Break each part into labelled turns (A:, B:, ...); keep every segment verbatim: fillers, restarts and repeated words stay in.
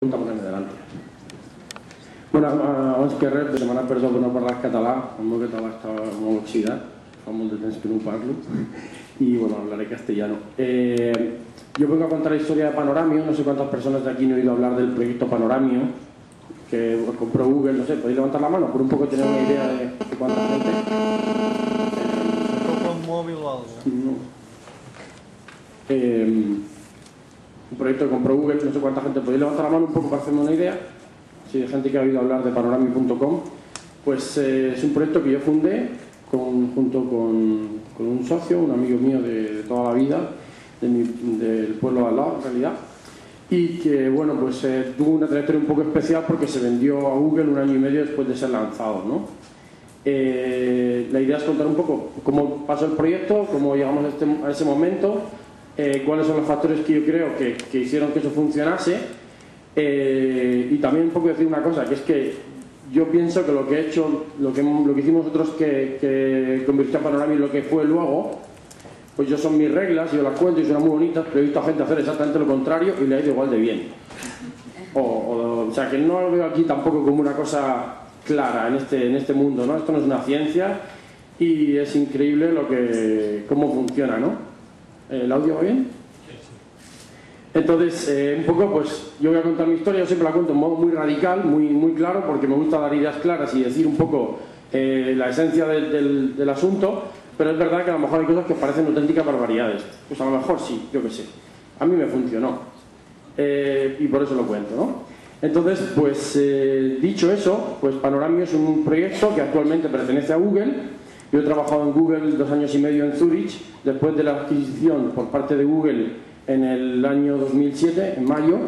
A: ponerme delante. Bueno, abans que res, de demanar perdó per no parlar català. El meu català està molt oxidat, fa molt de temps que no ho parlo, y bueno, hablaré castellano. Eh, yo vengo a contar la historia de Panoramio. No sé cuántas personas de aquí no he oído hablar del proyecto Panoramio, que compró Google. No sé, ¿podéis levantar la mano por un poco tener una idea de, de cuánta gente?
B: ¿Se toca un móvil o algo?
A: No. Eh, un proyecto que compró Google, no sé cuánta gente. ¿Podéis levantar la mano un poco para hacerme una idea? Si hay gente que ha oído hablar de Panoramio punto com. Pues eh, es un proyecto que yo fundé con, junto con, con un socio, un amigo mío de, de toda la vida, de mi, del pueblo de al lado en realidad, y que bueno, pues eh, tuvo una trayectoria un poco especial porque se vendió a Google un año y medio después de ser lanzado, ¿no? Eh, la idea es contar un poco cómo pasó el proyecto, cómo llegamos a, este, a ese momento, eh, cuáles son los factores que yo creo que, que hicieron que eso funcionase, eh, y también un poco decir una cosa, que es que yo pienso que lo que he hecho, lo que, lo que hicimos nosotros que, que convirtió a Panoramio en lo que fue luego, pues yo son mis reglas, yo las cuento y son muy bonitas, pero he visto a gente hacer exactamente lo contrario y le ha ido igual de bien. O, o, o sea, que no lo veo aquí tampoco como una cosa clara en este, en este mundo, ¿no? Esto no es una ciencia y es increíble lo que, cómo funciona, ¿no? ¿El audio va bien? Entonces, eh, un poco, pues yo voy a contar mi historia. Yo siempre la cuento en modo muy radical, muy, muy claro, porque me gusta dar ideas claras y decir un poco eh, la esencia del, del, del asunto, pero es verdad que a lo mejor hay cosas que parecen auténticas barbaridades. Pues a lo mejor sí, yo qué sé. A mí me funcionó. Eh, y por eso lo cuento, ¿no? Entonces, pues eh, dicho eso, pues Panoramio es un proyecto que actualmente pertenece a Google. Yo he trabajado en Google dos años y medio en Zurich, después de la adquisición por parte de Google en el año dos mil siete, en mayo.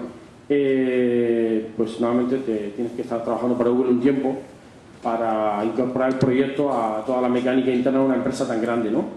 A: Eh, pues nuevamente te, tienes que estar trabajando para Google un tiempo para incorporar el proyecto a toda la mecánica interna de una empresa tan grande, ¿no?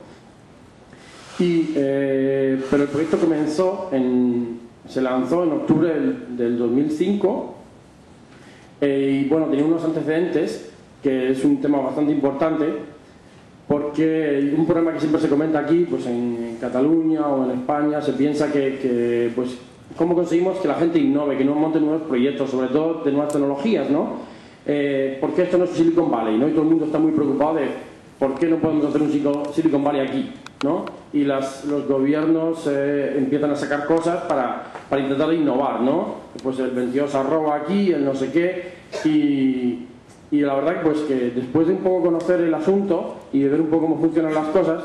A: Y, eh, pero el proyecto comenzó, en, se lanzó en octubre del, del dos mil cinco, eh, y bueno, tenía unos antecedentes, que es un tema bastante importante, porque un problema que siempre se comenta aquí, pues en Cataluña o en España, se piensa que, que pues, ¿cómo conseguimos que la gente innove, que no monte nuevos proyectos, sobre todo de nuevas tecnologías, ¿no? Eh, porque esto no es Silicon Valley, ¿no? Y todo el mundo está muy preocupado de por qué no podemos hacer un Silicon Valley aquí, ¿no? Y las, los gobiernos eh, empiezan a sacar cosas para, para intentar innovar, ¿no? Pues el veintidós arroba aquí, el no sé qué, y... Y la verdad pues que después de un poco conocer el asunto y de ver un poco cómo funcionan las cosas,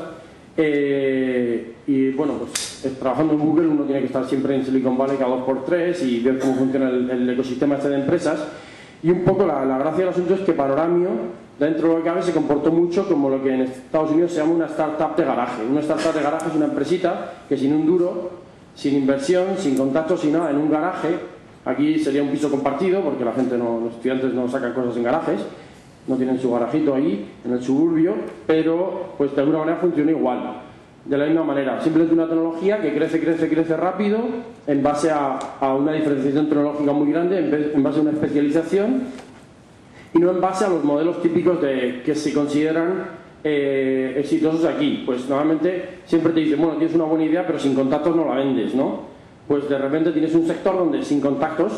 A: eh, y bueno, pues trabajando en Google uno tiene que estar siempre en Silicon Valley cada dos por tres y ver cómo funciona el, el ecosistema este de empresas. Y un poco la, la gracia del asunto es que Panoramio, dentro de lo que cabe, se comportó mucho como lo que en Estados Unidos se llama una startup de garaje. Una startup de garaje es una empresita que sin un duro, sin inversión, sin contactos, sin nada, en un garaje. Aquí sería un piso compartido, porque la gente no, los estudiantes no sacan cosas en garajes, no tienen su garajito ahí, en el suburbio, pero pues de alguna manera funciona igual, de la misma manera. Simplemente una tecnología que crece, crece, crece rápido, en base a, a una diferenciación tecnológica muy grande, en, vez, en base a una especialización, y no en base a los modelos típicos de, que se consideran eh, exitosos aquí. Pues normalmente siempre te dicen, bueno, tienes una buena idea, pero sin contactos no la vendes, ¿no? Pues de repente tienes un sector donde sin contactos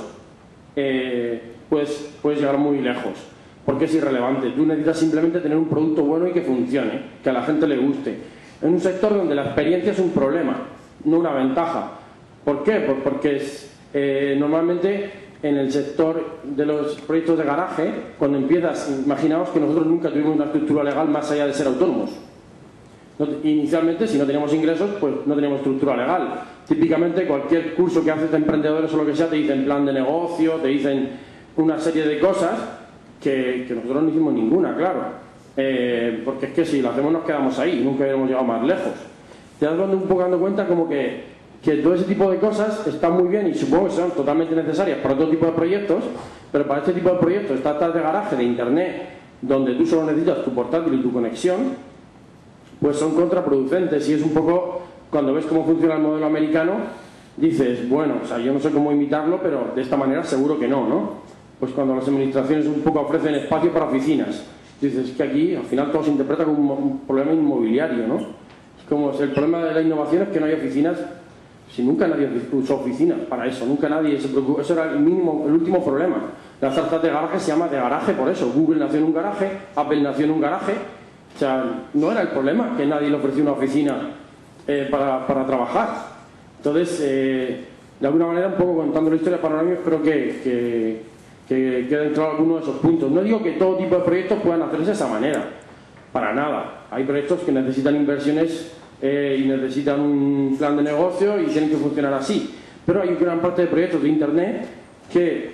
A: eh, pues, puedes llegar muy lejos, porque es irrelevante. Tú necesitas simplemente tener un producto bueno y que funcione, que a la gente le guste. En un sector donde la experiencia es un problema, no una ventaja. ¿Por qué? Pues porque es, eh, normalmente en el sector de los proyectos de garaje, cuando empiezas, imaginaos que nosotros nunca tuvimos una estructura legal más allá de ser autónomos. Inicialmente, si no teníamos ingresos, pues no teníamos estructura legal. Típicamente cualquier curso que haces de emprendedores o lo que sea te dicen plan de negocio, te dicen una serie de cosas que, que nosotros no hicimos ninguna, claro, eh, porque es que si lo hacemos nos quedamos ahí, nunca hubiéramos llegado más lejos. Te das un poco dando cuenta como que, que todo ese tipo de cosas está muy bien y supongo que son totalmente necesarias para otro tipo de proyectos, pero para este tipo de proyectos, startups de garaje, de internet, donde tú solo necesitas tu portátil y tu conexión, pues son contraproducentes. Y es un poco, cuando ves cómo funciona el modelo americano, dices, bueno, o sea, yo no sé cómo imitarlo, pero de esta manera seguro que no, ¿no? Pues cuando las administraciones un poco ofrecen espacio para oficinas, dices que aquí al final todo se interpreta como un problema inmobiliario, ¿no? Es como, el problema de la innovación es que no hay oficinas Si nunca nadie usó oficinas para eso, nunca nadie se preocupó. Eso era el mínimo, el último problema. La startup de garaje se llama de garaje por eso. Google nació en un garaje, Apple nació en un garaje. O sea, no era el problema que nadie le ofreció una oficina eh, para, para trabajar. Entonces, eh, de alguna manera, un poco contando la historia de Panoramio, espero que, que, que queden claros algunos de esos puntos. No digo que todo tipo de proyectos puedan hacerse de esa manera, para nada. Hay proyectos que necesitan inversiones eh, y necesitan un plan de negocio y tienen que funcionar así. Pero hay gran parte de proyectos de Internet que,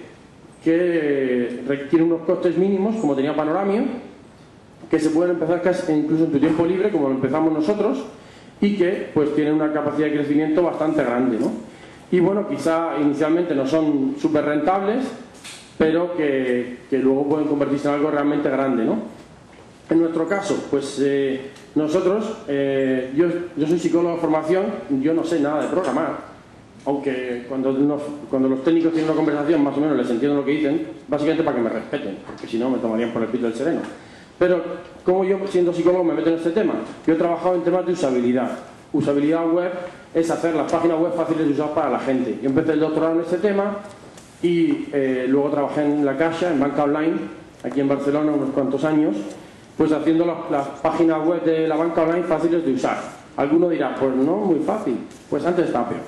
A: que requieren unos costes mínimos, como tenía Panoramio, que se pueden empezar casi, incluso en tu tiempo libre, como lo empezamos nosotros, y que pues tienen una capacidad de crecimiento bastante grande, ¿no? Y bueno, quizá inicialmente no son súper rentables, pero que, que luego pueden convertirse en algo realmente grande, ¿no? En nuestro caso, pues eh, nosotros, eh, yo, yo soy psicólogo de formación, yo no sé nada de programar, aunque cuando, nos, cuando los técnicos tienen una conversación más o menos les entiendo lo que dicen, básicamente para que me respeten, porque si no me tomarían por el pito del sereno. Pero, como yo, siendo psicólogo, me meto en este tema? Yo he trabajado en temas de usabilidad. Usabilidad web es hacer las páginas web fáciles de usar para la gente. Yo empecé el doctorado en este tema y eh, luego trabajé en La Caixa, en banca online, aquí en Barcelona, unos cuantos años, pues haciendo las, las páginas web de la banca online fáciles de usar. Alguno dirá, pues no, muy fácil. Pues antes estaba peor.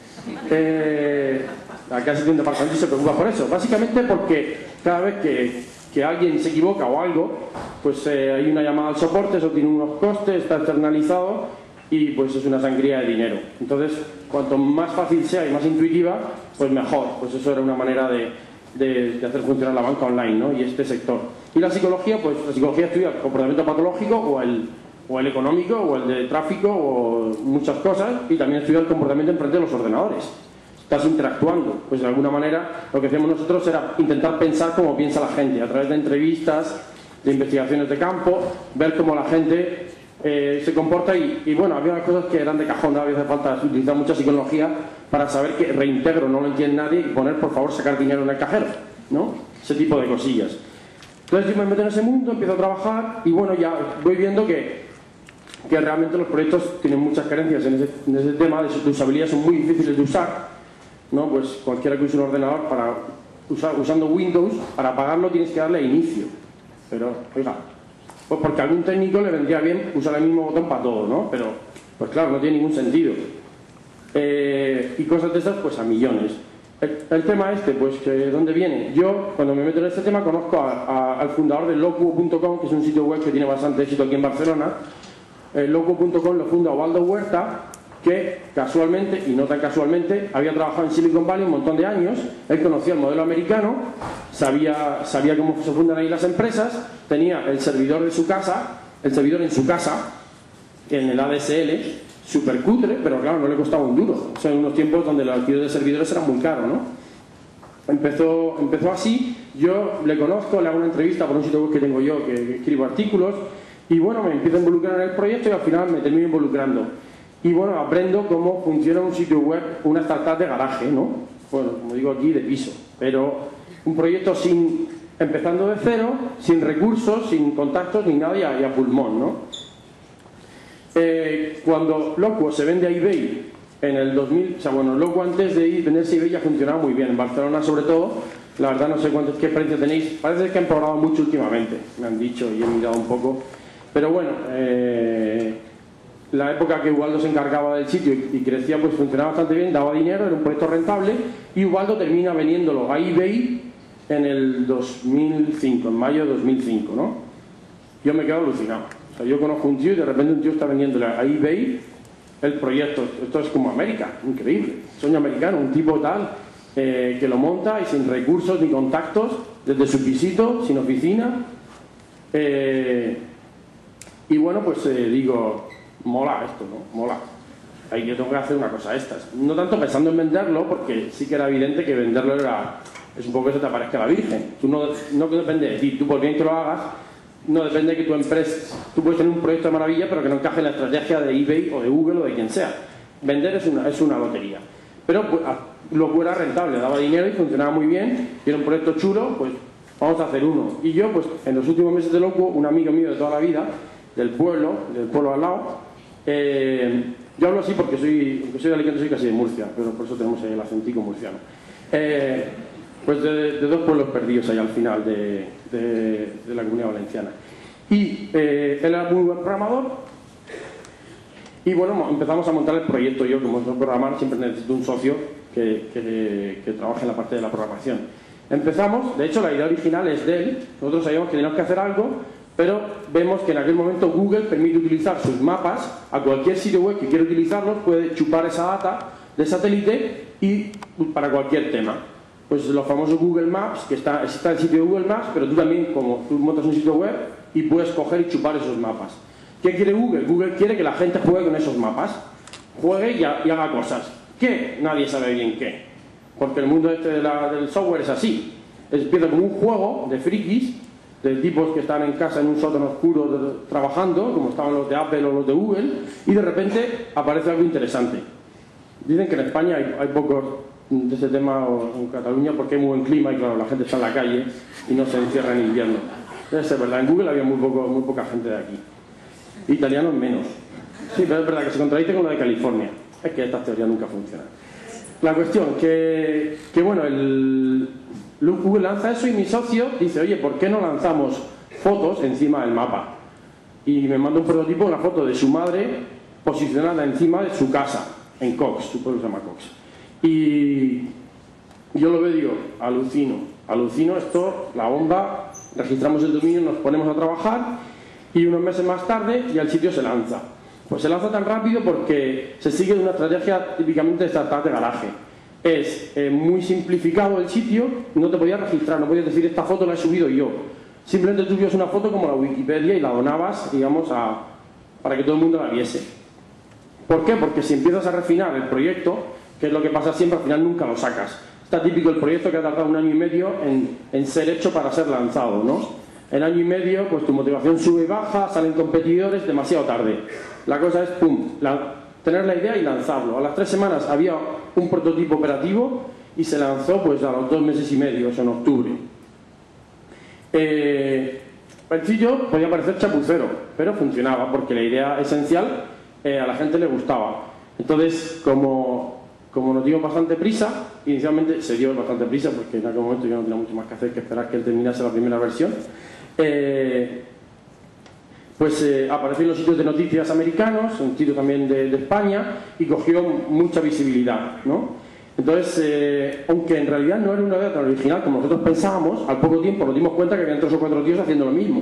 A: Eh, la Caixa tiene un departamento y se preocupa por eso. Básicamente porque cada vez que... que alguien se equivoca o algo, pues eh, hay una llamada al soporte, eso tiene unos costes, está externalizado y pues es una sangría de dinero. Entonces, cuanto más fácil sea y más intuitiva, pues mejor. Pues eso era una manera de, de, de hacer funcionar la banca online, ¿no? Y este sector. Y la psicología, pues la psicología estudia el comportamiento patológico o el, o el económico o el de tráfico o muchas cosas, y también estudia el comportamiento enfrente de los ordenadores. Estás interactuando, pues de alguna manera lo que hacíamos nosotros era intentar pensar cómo piensa la gente, a través de entrevistas, de investigaciones de campo, ver cómo la gente eh, se comporta y, y bueno, había cosas que eran de cajón, había hace falta utilizar mucha psicología para saber que reintegro no lo entiende nadie y poner por favor sacar dinero en el cajero, ¿no? Ese tipo de cosillas. Entonces yo me meto en ese mundo, empiezo a trabajar y bueno, ya voy viendo que, que realmente los proyectos tienen muchas carencias en ese, en ese tema, de su usabilidad son muy difíciles de usar. ¿No? Pues cualquiera que use un ordenador para usar, usando Windows, para apagarlo tienes que darle a inicio. Pero, oiga, pues porque a algún técnico le vendría bien usar el mismo botón para todo, ¿no? Pero, pues claro, no tiene ningún sentido. Eh, y cosas de esas, pues a millones. El, el tema este, pues, ¿de dónde viene? Yo, cuando me meto en este tema, conozco a, a, al fundador de locuo punto com, que es un sitio web que tiene bastante éxito aquí en Barcelona. Eh, locuo punto com lo funda Waldo Huerta, que casualmente, y no tan casualmente, había trabajado en Silicon Valley un montón de años. Él conocía el modelo americano, sabía, sabía cómo se fundan ahí las empresas, tenía el servidor de su casa, el servidor en su casa, en el A D S L, súper cutre, pero claro, no le costaba un duro. O sea, en unos tiempos donde el alquiler de servidores era muy caro, ¿no? Empezó, empezó así, yo le conozco, le hago una entrevista por un sitio web que tengo yo, que, que escribo artículos, y bueno, me empiezo a involucrar en el proyecto y al final me termino involucrando. Y bueno, aprendo cómo funciona un sitio web, una startup de garaje, ¿no? Bueno, como digo aquí, de piso. Pero un proyecto sin, empezando de cero, sin recursos, sin contactos ni nada y a, y a pulmón, ¿no? Eh, cuando Locuo se vende a eBay en el dos mil, o sea, bueno, Locuo antes de venderse a eBay ya funcionaba muy bien. En Barcelona, sobre todo, la verdad no sé cuántos, qué experiencia tenéis. Parece que han probado mucho últimamente, me han dicho y he mirado un poco. Pero bueno, eh... la época que Ubaldo se encargaba del sitio y crecía, pues funcionaba bastante bien, daba dinero, era un proyecto rentable, y Ubaldo termina vendiéndolo a eBay en el dos mil cinco, en mayo de dos mil cinco, ¿no? Yo me quedo alucinado. O sea, yo conozco un tío y de repente un tío está vendiéndole a eBay el proyecto. Esto es como América, increíble. Sueño americano, un tipo tal eh, que lo monta y sin recursos ni contactos, desde su pisito, sin oficina. Eh, y bueno, pues eh, digo... mola esto, ¿no? Mola. Ahí yo tengo que hacer una cosa de estas. No tanto pensando en venderlo, porque sí que era evidente que venderlo era... es un poco que se te aparezca la Virgen. Tú no, no depende de ti. Tú, por bien que lo hagas, no depende de que tu empresa... Tú puedes tener un proyecto de maravilla, pero que no encaje en la estrategia de eBay o de Google o de quien sea. Vender es una, es una lotería. Pero pues, lo era rentable, daba dinero y funcionaba muy bien. Y era un proyecto chulo, pues vamos a hacer uno. Y yo, pues en los últimos meses de Locuo, un amigo mío de toda la vida, del pueblo, del pueblo al lado, Eh, Yo hablo así porque soy, porque soy de Alicante, soy casi de Murcia, pero por eso tenemos el acentico murciano. Eh, pues de, de dos pueblos perdidos ahí al final de, de, de la Comunidad Valenciana. Y eh, él era muy buen programador. Y bueno, empezamos a montar el proyecto. Yo, como soy programador, siempre necesito un socio que, que, que trabaje en la parte de la programación. Empezamos, de hecho la idea original es de él. Nosotros sabíamos que teníamos que hacer algo, pero vemos que en aquel momento Google permite utilizar sus mapas a cualquier sitio web que quiera utilizarlos, puede chupar esa data de satélite y para cualquier tema. Pues los famosos Google Maps, que está, está el sitio de Google Maps, pero tú también, como tú montas un sitio web y puedes coger y chupar esos mapas. ¿Qué quiere Google? Google quiere que la gente juegue con esos mapas, juegue y, y haga cosas. ¿Qué? Nadie sabe bien qué. Porque el mundo este de la, del software es así. Empieza como un juego de frikis, de tipos que están en casa en un sótano oscuro de, de, trabajando, como estaban los de Apple o los de Google, y de repente aparece algo interesante. Dicen que en España hay, hay pocos de ese tema, o en Cataluña, porque hay muy buen clima y claro, la gente está en la calle y no se encierra en invierno. Debe ser verdad, en Google había muy, poco, muy poca gente de aquí. Italianos menos. Sí, pero es verdad que se contradice con lo de California. Es que estas teorías nunca funcionan. La cuestión, que, que bueno, el Google lanza eso y mi socio dice, oye, ¿por qué no lanzamos fotos encima del mapa? Y me manda un prototipo, una foto de su madre posicionada encima de su casa, en Cox, su pueblo se llama Cox. Y yo lo veo y digo, alucino, alucino esto, la bomba, registramos el dominio, nos ponemos a trabajar y unos meses más tarde ya el sitio se lanza. Pues se lanza tan rápido porque se sigue una estrategia típicamente de startup de garaje. Es eh, muy simplificado el sitio, no te podías registrar, no podías decir esta foto la he subido yo. Simplemente tú subías una foto como la Wikipedia y la donabas, digamos, a, para que todo el mundo la viese. ¿Por qué? Porque si empiezas a refinar el proyecto, que es lo que pasa siempre, al final nunca lo sacas. Está típico el proyecto que ha tardado un año y medio en, en ser hecho para ser lanzado, ¿no? En año y medio, pues tu motivación sube y baja, salen competidores, demasiado tarde. La cosa es, pum, la, tener la idea y lanzarlo. A las tres semanas había un prototipo operativo y se lanzó pues a los dos meses y medio, o sea, en octubre. Eh, el sitio podía parecer chapucero, pero funcionaba porque la idea esencial eh, a la gente le gustaba. Entonces, como, como nos dio bastante prisa, inicialmente se dio bastante prisa porque en aquel momento yo no tenía mucho más que hacer que esperar que él terminase la primera versión. Eh, pues eh, apareció en los sitios de noticias americanos, un sitio también de, de España, y cogió mucha visibilidad, ¿no? Entonces, eh, aunque en realidad no era una idea tan original como nosotros pensábamos, al poco tiempo nos dimos cuenta que había tres o cuatro tíos haciendo lo mismo.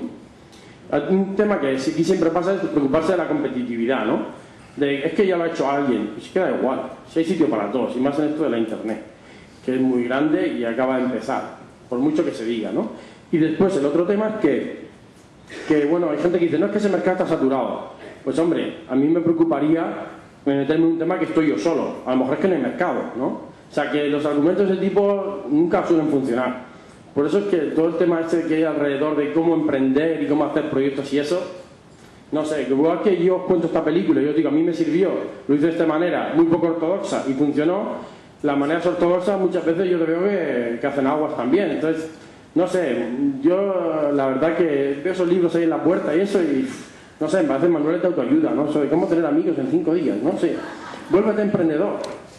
A: Un tema que aquí siempre pasa es preocuparse de la competitividad, ¿no? De, es que ya lo ha hecho alguien, pues queda igual, si hay sitio para todos, y más en esto de la internet, que es muy grande y acaba de empezar, por mucho que se diga, ¿no? Y después el otro tema es que, que bueno, hay gente que dice, no, es que ese mercado está saturado. Pues hombre, a mí me preocuparía meterme en un tema que estoy yo solo. A lo mejor es que no hay mercado, ¿no? O sea, que los argumentos de ese tipo nunca suelen funcionar. Por eso es que todo el tema este que hay alrededor de cómo emprender y cómo hacer proyectos y eso, no sé, que igual que yo os cuento esta película y yo digo, a mí me sirvió, lo hice de esta manera, muy poco ortodoxa y funcionó, las maneras ortodoxas muchas veces yo veo que, que hacen aguas también. Entonces, no sé, yo la verdad que veo esos libros ahí en la puerta y eso y, no sé, me parecen manuales de autoayuda, ¿no? Sobre cómo tener amigos en cinco días, no sé. Vuélvete emprendedor.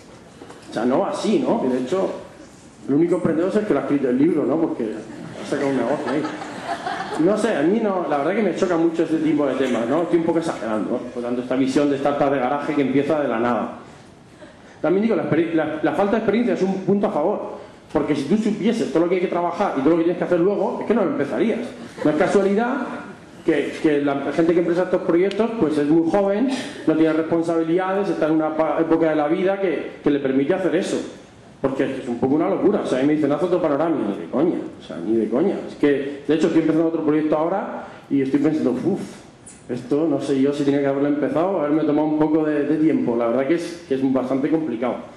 A: O sea, no así, ¿no? Que de hecho, el único emprendedor es el que lo ha escrito el libro, ¿no? Porque ha sacado un negocio ahí. No sé, a mí no, la verdad que me choca mucho este tipo de temas, ¿no? Estoy un poco exagerando, ¿no? Por tanto, esta visión de startup de garaje que empieza de la nada. También digo, la, la, la falta de experiencia es un punto a favor. Porque si tú supieses todo lo que hay que trabajar y todo lo que tienes que hacer luego, es que no lo empezarías. No es casualidad que, que la gente que empieza estos proyectos pues es muy joven, no tiene responsabilidades, está en una época de la vida que, que le permite hacer eso. Porque es un poco una locura. O sea, a mí me dicen, haz otro panorama, ni de coña. O sea, ni de coña. Es que, de hecho, estoy empezando otro proyecto ahora y estoy pensando, uff, esto no sé yo si tenía que haberlo empezado, haberme tomado un poco de, de tiempo. La verdad que es, que es bastante complicado.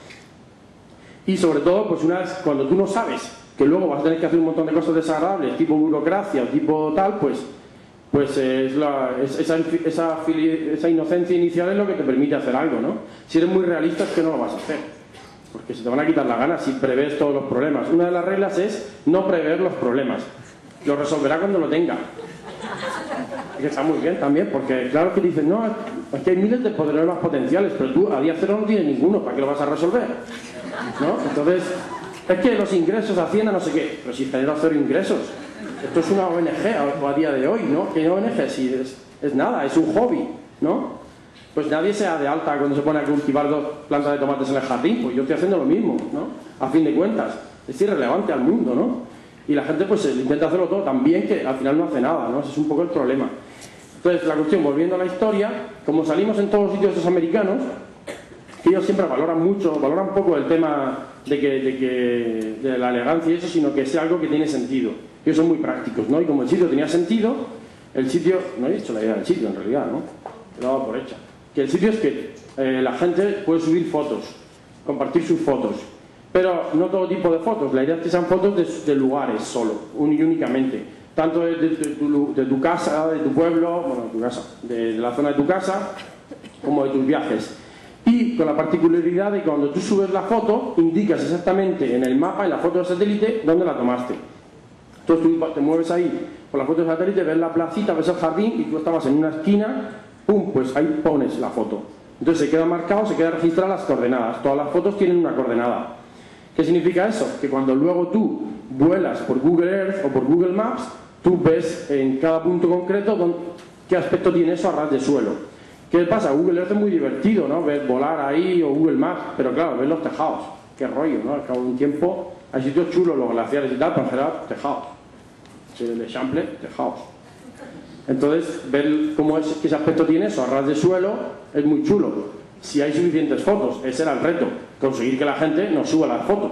A: Y sobre todo, pues una vez, cuando tú no sabes que luego vas a tener que hacer un montón de cosas desagradables, tipo burocracia o tipo tal, pues, pues es la, es, esa, esa, esa inocencia inicial es lo que te permite hacer algo, ¿no? Si eres muy realista es que no lo vas a hacer, porque se te van a quitar las ganas si prevés todos los problemas. Una de las reglas es no prever los problemas, lo resolverá cuando lo tenga. Que está muy bien también, porque claro que dicen, no, es que hay miles de problemas potenciales, pero tú a día cero no tienes ninguno, ¿para qué lo vas a resolver? ¿No? Entonces, es que los ingresos, Hacienda, no sé qué, pero si genero cero ingresos, esto es una O N G a, a día de hoy, ¿no? ¿Qué O N G? Si es, es nada, es un hobby, ¿no? Pues nadie se da de alta cuando se pone a cultivar dos plantas de tomates en el jardín, pues yo estoy haciendo lo mismo, ¿no? A fin de cuentas, es irrelevante al mundo, ¿no? Y la gente pues intenta hacerlo todo tan bien que al final no hace nada, ¿no? Ese es un poco el problema. Entonces, la cuestión, volviendo a la historia, como salimos en todos los sitios estos americanos, que ellos siempre valoran mucho, valoran poco el tema de, que, de, que, de la elegancia y eso, sino que sea algo que tiene sentido. Ellos son muy prácticos, ¿no? Y como el sitio tenía sentido, el sitio, no he dicho la idea del sitio en realidad, ¿no? Lo he dado por hecha. Que el sitio es que eh, la gente puede subir fotos, compartir sus fotos, pero no todo tipo de fotos. La idea es que sean fotos de, de lugares solo, un, y únicamente. Tanto de, de, de, tu, de tu casa, de tu pueblo, bueno, de tu casa, de, de la zona de tu casa, como de tus viajes. Y con la particularidad de que cuando tú subes la foto, indicas exactamente en el mapa, en la foto de satélite, dónde la tomaste. Entonces tú te mueves ahí por la foto de satélite, ves la placita, ves el jardín y tú estabas en una esquina, ¡pum! Pues ahí pones la foto. Entonces se queda marcado, se queda registrada las coordenadas. Todas las fotos tienen una coordenada. ¿Qué significa eso? Que cuando luego tú vuelas por Google Earth o por Google Maps, tú ves en cada punto concreto dónde, qué aspecto tiene eso a ras de suelo. ¿Qué pasa? Google Earth es muy divertido, ¿no? Ver volar ahí o Google Maps, pero claro, ves los tejados. Qué rollo, ¿no? Al cabo de un tiempo hay sitios chulos, los glaciares y tal, pero en general, tejados. El Chample, tejados. Entonces, ver cómo es, qué aspecto tiene eso a ras de suelo es muy chulo. Si hay suficientes fotos, ese era el reto, conseguir que la gente nos suba las fotos.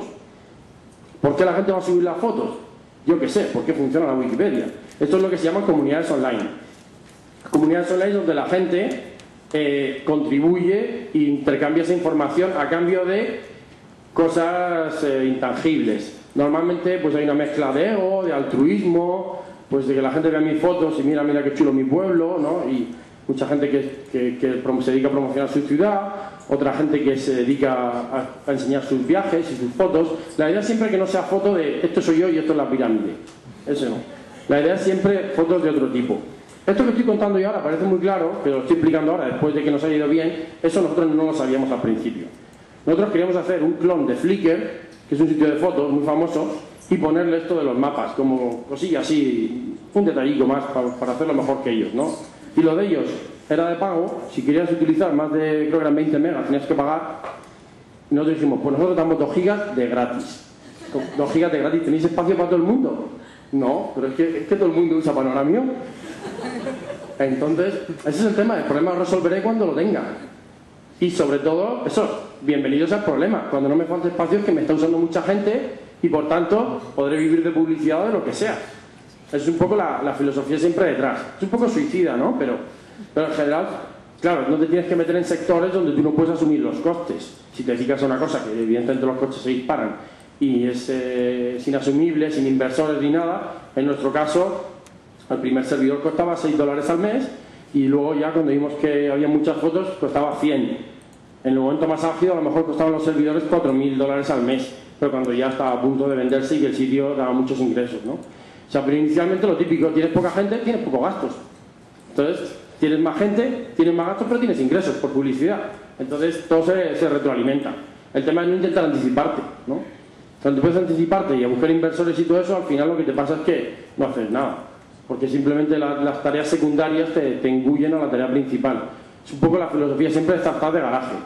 A: ¿Por qué la gente va a subir las fotos? Yo qué sé, ¿por qué funciona la Wikipedia? Esto es lo que se llama comunidades online. Comunidades online donde la gente eh, contribuye e intercambia esa información a cambio de cosas eh, intangibles. Normalmente pues hay una mezcla de ego, de altruismo, pues de que la gente vea mis fotos y mira, mira qué chulo mi pueblo, ¿no? Y mucha gente que, que, que se dedica a promocionar su ciudad, otra gente que se dedica a, a enseñar sus viajes y sus fotos. La idea siempre es que no sea foto de esto soy yo y esto es la pirámide. Eso no. La idea es siempre fotos de otro tipo. Esto que estoy contando yo ahora parece muy claro, pero lo estoy explicando ahora después de que nos haya ido bien. Eso nosotros no lo sabíamos al principio. Nosotros queríamos hacer un clon de Flickr, que es un sitio de fotos muy famoso, y ponerle esto de los mapas, como cosilla así, un detallico más para, para hacerlo mejor que ellos, ¿no? Y lo de ellos era de pago. Si querías utilizar más de, creo que eran veinte megas, tenías que pagar. Y nosotros dijimos, pues nosotros damos dos gigas de gratis. dos gigas de gratis, ¿tenéis espacio para todo el mundo? No, pero es que, es que todo el mundo usa Panoramio. Entonces, ese es el tema, el problema lo resolveré cuando lo tenga. Y sobre todo, eso, bienvenidos al problema. Cuando no me falte espacio es que me está usando mucha gente y por tanto podré vivir de publicidad o de lo que sea. Es un poco la, la filosofía siempre detrás. Es un poco suicida, ¿no? Pero, pero en general, claro, no te tienes que meter en sectores donde tú no puedes asumir los costes. Si te dedicas a una cosa que evidentemente los costes se disparan y es, eh, es inasumible, sin inversores ni nada, en nuestro caso, el primer servidor costaba seis dólares al mes y luego ya cuando vimos que había muchas fotos costaba cien. En el momento más álgido a lo mejor costaban los servidores cuatro mil dólares al mes, pero cuando ya estaba a punto de venderse y que el sitio daba muchos ingresos, ¿no? O sea, pero inicialmente lo típico, tienes poca gente, tienes pocos gastos. Entonces, tienes más gente, tienes más gastos, pero tienes ingresos por publicidad. Entonces, todo se, se retroalimenta. El tema es no intentar anticiparte, ¿no? Cuando puedes anticiparte y a buscar inversores y todo eso, al final lo que te pasa es que no haces nada. Porque simplemente la, las tareas secundarias te, te engullen a la tarea principal. Es un poco la filosofía siempre de startup de garaje,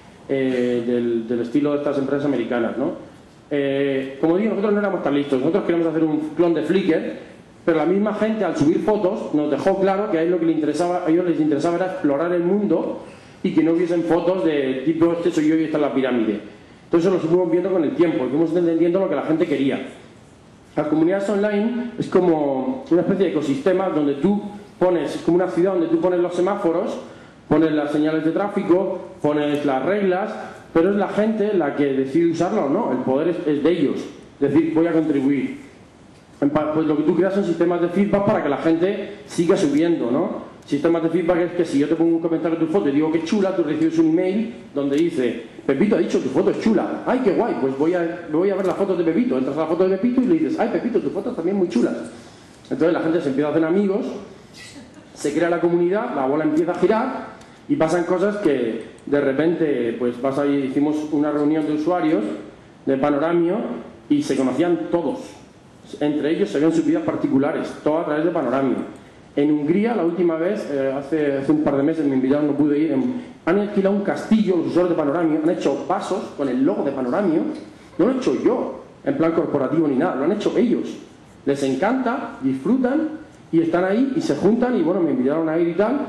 A: eh, del, del estilo de estas empresas americanas, ¿no? Eh, como digo, nosotros no éramos tan listos. Nosotros queríamos hacer un clon de Flickr, pero la misma gente al subir fotos nos dejó claro que a ellos lo que les interesaba, a ellos les interesaba era explorar el mundo y que no hubiesen fotos de tipo este soy yo y esta es la pirámide. Entonces lo fuimos viendo con el tiempo y fuimos entendiendo lo que la gente quería. Las comunidades online es como una especie de ecosistema donde tú pones, es como una ciudad donde tú pones los semáforos, pones las señales de tráfico, pones las reglas, pero es la gente la que decide usarlo o no. El poder es, es de ellos. Es decir, voy a contribuir. Pues lo que tú creas son sistemas de feedback para que la gente siga subiendo, ¿no? Sistemas de feedback es que si yo te pongo un comentario de tu foto y digo que es chula, tú recibes un email donde dice Pepito ha dicho tu foto es chula. ¡Ay, qué guay! Pues voy a, voy a ver las fotos de Pepito. Entras a la foto de Pepito y le dices ¡ay, Pepito, tus fotos también muy chulas! Entonces la gente se empieza a hacer amigos, Se crea la comunidad, la bola empieza a girar y pasan cosas que de repente, pues vas ahí, hicimos una reunión de usuarios de Panoramio y se conocían todos. Entre ellos se habían sus vidas particulares, todo a través de Panoramio. En Hungría, la última vez, eh, hace, hace un par de meses me invitaron, no pude ir, en, han alquilado un castillo, los usuarios de Panoramio, han hecho vasos con el logo de Panoramio, no lo he hecho yo, en plan corporativo ni nada, lo han hecho ellos. Les encanta, disfrutan y están ahí y se juntan y bueno, me invitaron a ir y tal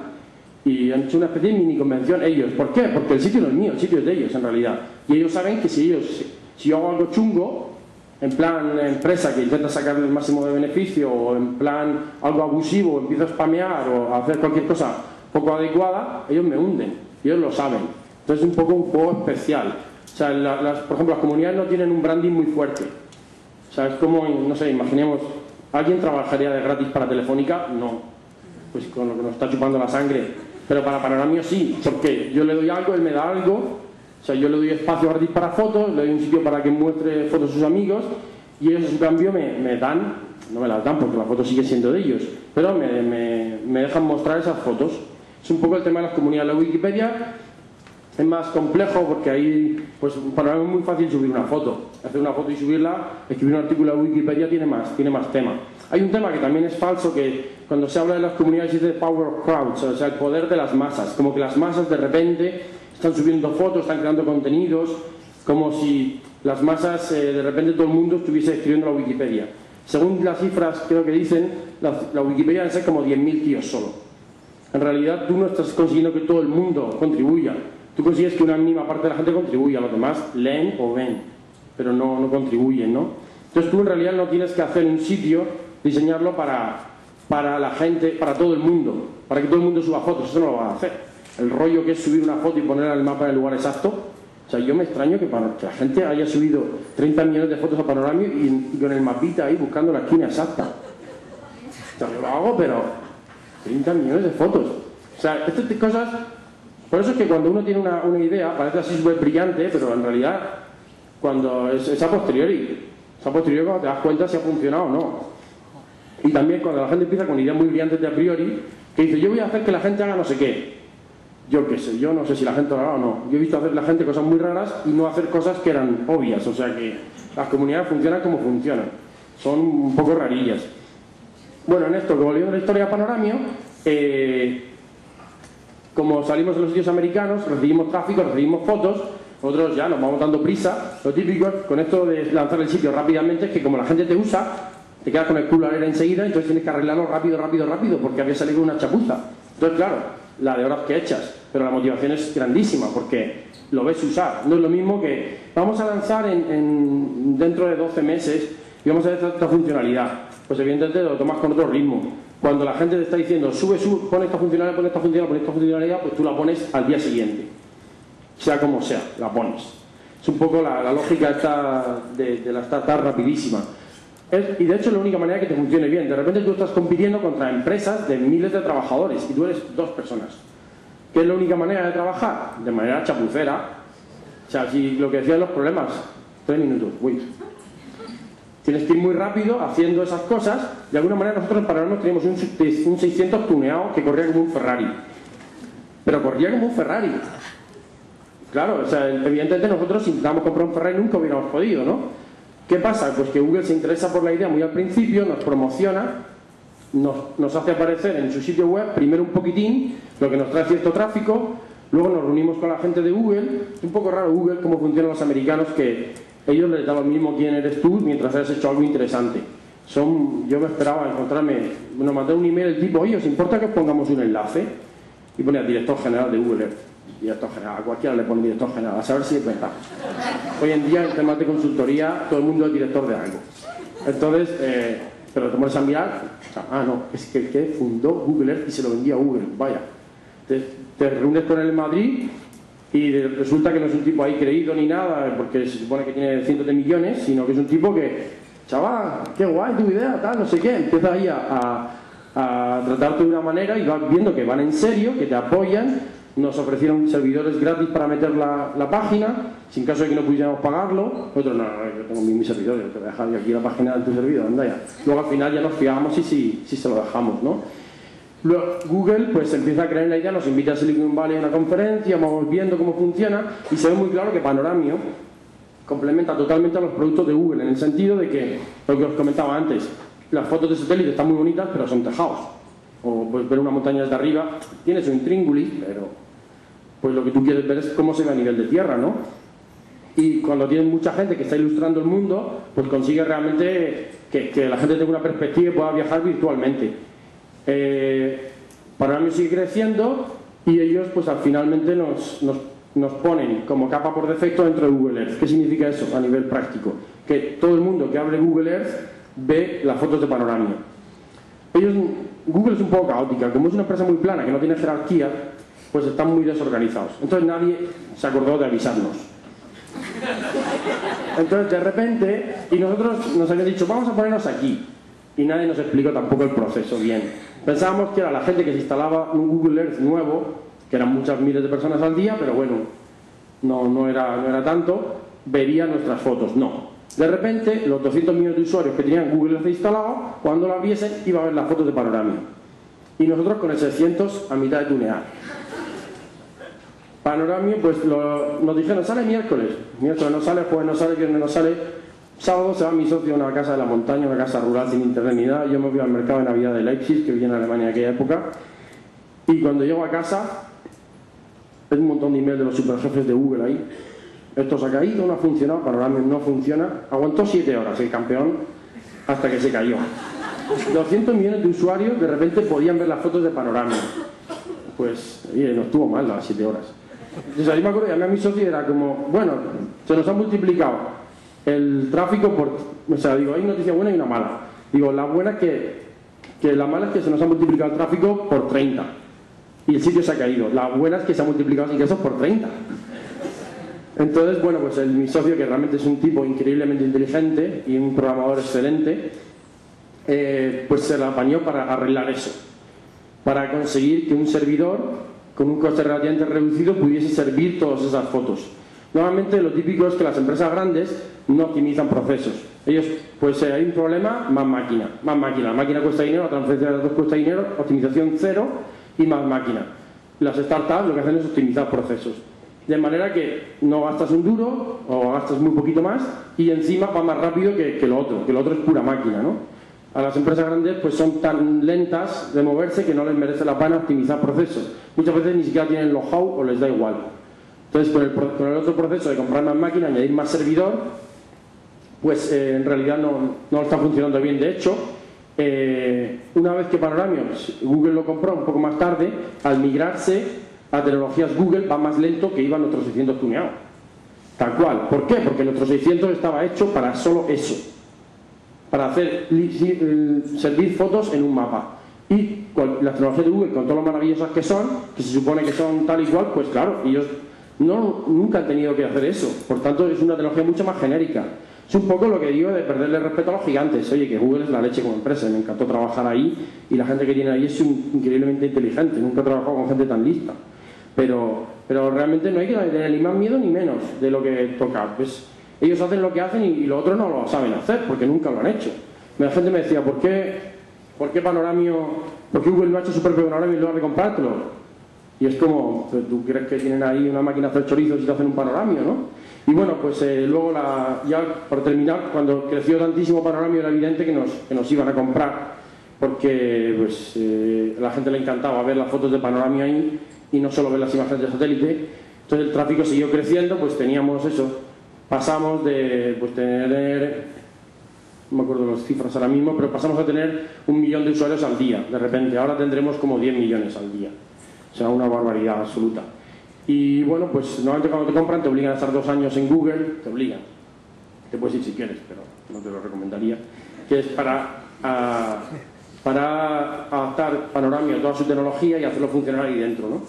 A: y han hecho una especie de mini convención ellos. ¿Por qué? Porque el sitio no es mío, el sitio es de ellos en realidad. Y ellos saben que si ellos, si yo hago algo chungo, en plan empresa que intenta sacar el máximo de beneficio o en plan algo abusivo, empiezo a spamear o a hacer cualquier cosa poco adecuada, ellos me hunden y ellos lo saben. Entonces es un poco un juego especial. O sea, la, las, por ejemplo, las comunidades no tienen un branding muy fuerte. O sea, es como, no sé, imaginemos, ¿alguien trabajaría de gratis para Telefónica? No. Pues con lo que nos está chupando la sangre. Pero para Panoramio sí, porque yo le doy algo, él me da algo. O sea, yo le doy espacio gratis para fotos, le doy un sitio para que muestre fotos a sus amigos y ellos a su cambio me, me dan, no me las dan porque la foto sigue siendo de ellos, pero me, me, me dejan mostrar esas fotos. Es un poco el tema de las comunidades. La Wikipedia es más complejo porque ahí, pues para mí es muy fácil subir una foto. Hacer una foto y subirla, escribir un artículo de Wikipedia tiene más, tiene más tema. Hay un tema que también es falso, que cuando se habla de las comunidades es de power of crowds, o sea, el poder de las masas, como que las masas de repente están subiendo fotos, están creando contenidos, como si las masas, eh, de repente todo el mundo estuviese escribiendo la Wikipedia. Según las cifras, creo que dicen, la, la Wikipedia debe ser como diez mil tíos solo. En realidad tú no estás consiguiendo que todo el mundo contribuya. Tú consigues que una mínima parte de la gente contribuya, los demás leen o ven, pero no, no contribuyen, ¿no? Entonces tú en realidad no tienes que hacer un sitio, diseñarlo para, para la gente, para todo el mundo, para que todo el mundo suba fotos, eso no lo vas a hacer. El rollo que es subir una foto y ponerla en el mapa en el lugar exacto. O sea, yo me extraño que, para, que la gente haya subido treinta millones de fotos a Panoramio y, y con el mapita ahí buscando la esquina exacta. O sea, yo lo hago, pero treinta millones de fotos. O sea, estas cosas... Por eso es que cuando uno tiene una, una idea, parece así súper brillante, pero en realidad, cuando es, es a posteriori. Es a posteriori cuando te das cuenta si ha funcionado o no. Y también cuando la gente empieza con ideas muy brillantes de a priori, que dice, yo voy a hacer que la gente haga no sé qué. Yo qué sé, yo no sé si la gente lo hará o no. Yo he visto hacer la gente cosas muy raras y no hacer cosas que eran obvias. O sea que las comunidades funcionan como funcionan. Son un poco rarillas. Bueno, en esto, que volviendo a la historia de Panoramio, eh, como salimos de los sitios americanos, recibimos tráfico, recibimos fotos, nosotros ya nos vamos dando prisa. Lo típico con esto de lanzar el sitio rápidamente es que como la gente te usa, te quedas con el culo a la era enseguida, entonces tienes que arreglarlo rápido, rápido, rápido, porque había salido una chapuza. Entonces, claro, la de horas que echas, pero la motivación es grandísima porque lo ves usar. No es lo mismo que vamos a lanzar en, en, dentro de doce meses y vamos a hacer esta funcionalidad. Pues evidentemente lo tomas con otro ritmo. Cuando la gente te está diciendo sube, sube, pon esta funcionalidad, pon esta funcionalidad, pon esta funcionalidad, pues tú la pones al día siguiente. Sea como sea, la pones. Es un poco la, la lógica esta de, de la startup rapidísima. Es, y de hecho es la única manera que te funcione bien. De repente tú estás compitiendo contra empresas de miles de trabajadores y tú eres dos personas. ¿Qué es la única manera de trabajar? De manera chapucera. O sea, si lo que decían los problemas, tres minutos, wait. Tienes que ir muy rápido haciendo esas cosas. De alguna manera nosotros en Panoramio teníamos un, un seiscientos tuneado que corría como un Ferrari. Pero corría como un Ferrari. Claro, o sea, evidentemente nosotros si intentamos comprar un Ferrari nunca hubiéramos podido, ¿no? ¿Qué pasa? Pues que Google se interesa por la idea muy al principio, nos promociona, nos, nos hace aparecer en su sitio web, primero un poquitín, lo que nos trae cierto tráfico, luego nos reunimos con la gente de Google. Es un poco raro Google, cómo funcionan los americanos, que ellos les da lo mismo quién eres tú mientras hayas hecho algo interesante. Son, yo me esperaba encontrarme, nos mandó un email el tipo, oye, ¿os importa que os pongamos un enlace? Y ponía director general de Google Earth. Director general, a cualquiera le pone director general, a saber si es verdad. Hoy en día en temas de consultoría todo el mundo es director de algo. Entonces, eh, pero te pones a mirar, o sea, ah no, es que el que fundó Google Earth y se lo vendía a Google, vaya. Te, te reúnes con él en Madrid y resulta que no es un tipo ahí creído ni nada, porque se supone que tiene cientos de millones, sino que es un tipo que, chaval, qué guay tu idea, tal, no sé qué, empieza ahí a, a, a tratarte de una manera y vas viendo que van en serio, que te apoyan. Nos ofrecieron servidores gratis para meter la, la página, sin caso de que no pudiéramos pagarlo. Nosotros, no, no, yo tengo mis, mis servidores, te voy a dejar aquí la página de tu servidor, anda ya. Luego al final ya nos fiamos y si, si se lo dejamos, ¿no? Luego, Google pues empieza a creer en la idea, nos invita a Silicon Valley a una conferencia, vamos viendo cómo funciona y se ve muy claro que Panoramio complementa totalmente a los productos de Google, en el sentido de que, lo que os comentaba antes, las fotos de satélite están muy bonitas, pero son tejados. O puedes ver una montaña desde arriba, tiene su intríngulis, pero pues lo que tú quieres ver es cómo se ve a nivel de tierra, ¿no? Y cuando tienes mucha gente que está ilustrando el mundo, pues consigue realmente que, que la gente tenga una perspectiva y pueda viajar virtualmente. Eh, Panoramio sigue creciendo y ellos pues al finalmente nos, nos, nos ponen como capa por defecto dentro de Google Earth. ¿Qué significa eso a nivel práctico? Que todo el mundo que abre Google Earth ve las fotos de Panoramio. Ellos, Google es un poco caótica, como es una empresa muy plana que no tiene jerarquía, pues están muy desorganizados. Entonces nadie se acordó de avisarnos. Entonces de repente, y nosotros nos habían dicho, vamos a ponernos aquí. Y nadie nos explicó tampoco el proceso bien. Pensábamos que era la gente que se instalaba un Google Earth nuevo, que eran muchas miles de personas al día, pero bueno, no, no, era, no era tanto, vería nuestras fotos. No. De repente, los doscientos millones de usuarios que tenían Google Earth instalado, cuando lo viesen, iba a ver las fotos de Panoramio. Y nosotros con el seiscientos a mitad de tunear. Panoramio, pues lo, nos dijeron, sale miércoles. Miércoles no sale, jueves no sale, viernes no sale. Sábado se va mi socio a una casa de la montaña, una casa rural sin internet ni nada. Yo me voy al mercado de Navidad de Leipzig, que vivía en Alemania en aquella época. Y cuando llego a casa, es un montón de email de los superjefes de Google ahí. Esto se ha caído, no ha funcionado, Panoramio no funciona. Aguantó siete horas el campeón hasta que se cayó. doscientos millones de usuarios de repente podían ver las fotos de Panoramio. Pues, oye, no estuvo mal las siete horas. Entonces ahí me acuerdo, llamé a mi socio y era como, bueno, se nos ha multiplicado el tráfico por... O sea, digo, hay noticia buena y una mala. Digo, la buena es que, que la mala es que se nos ha multiplicado el tráfico por treinta. Y el sitio se ha caído. La buena es que se ha multiplicado los ingresos por treinta. Entonces, bueno, pues el, mi socio, que realmente es un tipo increíblemente inteligente y un programador excelente, eh, pues se la apañó para arreglar eso. Para conseguir que un servidor con un coste relativamente reducido pudiese servir todas esas fotos. Normalmente lo típico es que las empresas grandes no optimizan procesos. Ellos, pues eh, hay un problema, más máquina, más máquina. La máquina cuesta dinero, la transferencia de datos cuesta dinero, optimización cero y más máquina. Las startups lo que hacen es optimizar procesos. De manera que no gastas un duro o gastas muy poquito más y encima va más rápido que, que lo otro, que lo otro es pura máquina, ¿no? A las empresas grandes pues son tan lentas de moverse que no les merece la pena optimizar procesos. Muchas veces ni siquiera tienen know-how o les da igual. Entonces con el, con el otro proceso de comprar más máquina, añadir más servidor, pues eh, en realidad no, no está funcionando bien. De hecho, eh, una vez que Panoramio, Google lo compró un poco más tarde, al migrarse a tecnologías Google va más lento que iba nuestro seiscientos tuneado. Tal cual. ¿Por qué? Porque nuestro seiscientos estaba hecho para solo eso. Para hacer servir fotos en un mapa. Y con las tecnologías de Google, con todo lo maravillosas que son, que se supone que son tal y cual, pues claro, ellos no, nunca han tenido que hacer eso. Por tanto, es una tecnología mucho más genérica. Es un poco lo que digo de perderle respeto a los gigantes. Oye, que Google es la leche como empresa, me encantó trabajar ahí y la gente que tiene ahí es increíblemente inteligente. Nunca he trabajado con gente tan lista. Pero, pero realmente no hay que tener ni más miedo ni menos de lo que toca. Pues, ellos hacen lo que hacen y, y lo otro no lo saben hacer porque nunca lo han hecho. La gente me decía, ¿por qué, por qué Panoramio, por qué Google no ha hecho su propio Panoramio y lo ha de comprártelo? Y es como, pues, ¿tú crees que tienen ahí una máquina de hacer chorizos y te hacen un Panoramio, no? Y bueno, pues eh, luego, la, ya por terminar, cuando creció tantísimo Panoramio era evidente que nos, que nos iban a comprar porque pues, eh, a la gente le encantaba ver las fotos de Panoramio ahí y no solo ver las imágenes de satélite. Entonces el tráfico siguió creciendo, pues teníamos eso. Pasamos de pues, tener, no me acuerdo las cifras ahora mismo, pero pasamos a tener un millón de usuarios al día, de repente. Ahora tendremos como diez millones al día. O sea, una barbaridad absoluta. Y bueno, pues normalmente cuando te compran te obligan a estar dos años en Google, te obligan. Te puedes ir si quieres, pero no te lo recomendaría. Que es para, a, para adaptar Panoramio a toda su tecnología y hacerlo funcionar ahí dentro, ¿no?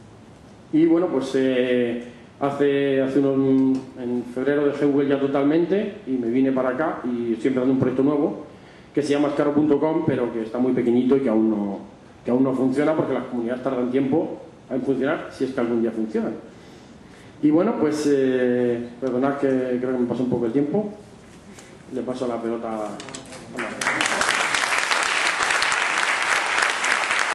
A: Y bueno, pues... Eh, Hace, hace unos, en febrero dejé Google ya totalmente y me vine para acá y estoy empezando un proyecto nuevo que se llama Escaro punto com, pero que está muy pequeñito y que aún no, que aún no funciona porque las comunidades tardan tiempo en funcionar, si es que algún día funcionan. Y bueno, pues eh, perdonad que creo que me pasó un poco el tiempo. Le paso la pelota a Manuel.